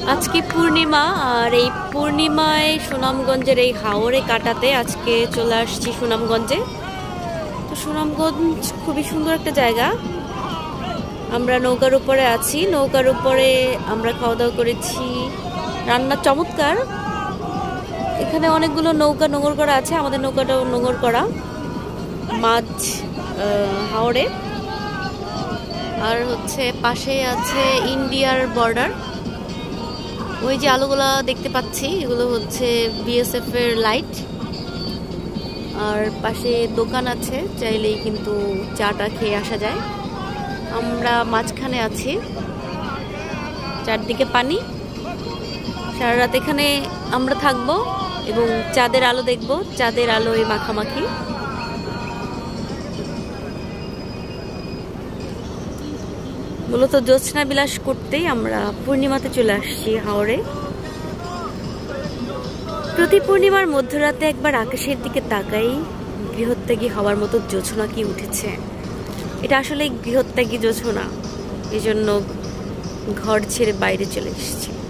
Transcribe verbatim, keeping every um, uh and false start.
আজকে পূর্ণিমা, আর এই পূর্ণিমায় সুনামগঞ্জের এই হাওরে কাটাতে আজকে চলে আসছি সুনামগঞ্জে। তো সুনামগঞ্জ খুবই সুন্দর একটা জায়গা। আমরা নৌকার উপরে আছি, নৌকার উপরে আমরা খাওয়া দাওয়া করেছি, রান্না চমৎকার। এখানে অনেকগুলো নৌকা নোঙর করা আছে, আমাদের নৌকাটাও নোঙর করা মাছ হাওরে। আর হচ্ছে পাশে আছে ইন্ডিয়ার বর্ডার। ওই যে আলোগুলা দেখতে পাচ্ছি এগুলো হচ্ছে বিএসএফ এর লাইট। আর পাশে দোকান আছে, চাইলেই কিন্তু চাটা খেয়ে আসা যায়। আমরা মাঝখানে আছি, চারদিকে পানি। সারা রাত এখানে আমরা থাকবো এবং চাঁদের আলো দেখব, চাঁদের আলোয় মাখামাখি। মূলত জ্যোৎস্না বিলাস করতেই আমরা পূর্ণিমাতে চলে আসছি হাওরে। প্রতি পূর্ণিমার মধ্যরাতে একবার আকাশের দিকে তাকাই, গৃহত্যাগী হওয়ার মতো জোছনা কি উঠেছে। এটা আসলে গৃহত্যাগী জোছনা, এই জন্য ঘর ছেড়ে বাইরে চলে এসেছি।